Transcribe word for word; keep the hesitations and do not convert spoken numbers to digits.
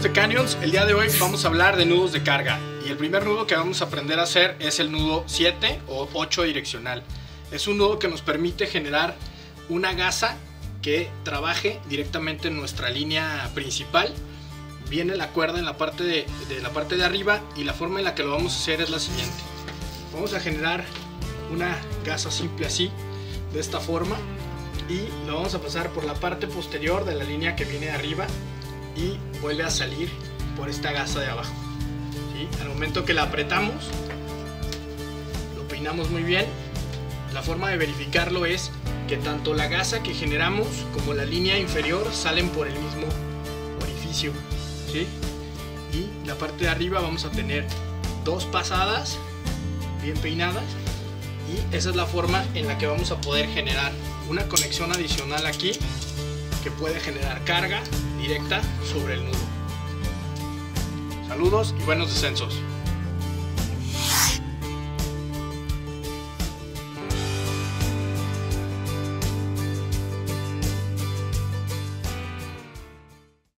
de Canyons, el día de hoy vamos a hablar de nudos de carga y el primer nudo que vamos a aprender a hacer es el nudo siete o ocho direccional. Es un nudo que nos permite generar una gasa que trabaje directamente en nuestra línea principal. Viene la cuerda en la parte de, de la parte de arriba y la forma en la que lo vamos a hacer es la siguiente. Vamos a generar una gasa simple así, de esta forma, y lo vamos a pasar por la parte posterior de la línea que viene arriba y vuelve a salir por esta gasa de abajo, ¿sí? Al momento que la apretamos, lo peinamos muy bien. La forma de verificarlo es que tanto la gasa que generamos como la línea inferior salen por el mismo orificio, ¿sí? Y la parte de arriba vamos a tener dos pasadas bien peinadas, y esa es la forma en la que vamos a poder generar una conexión adicional aquí que puede generar carga directa sobre el nudo. Saludos y buenos descensos.